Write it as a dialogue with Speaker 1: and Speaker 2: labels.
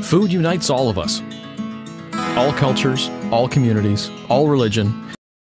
Speaker 1: Food unites all of us. All cultures, all communities, all religion,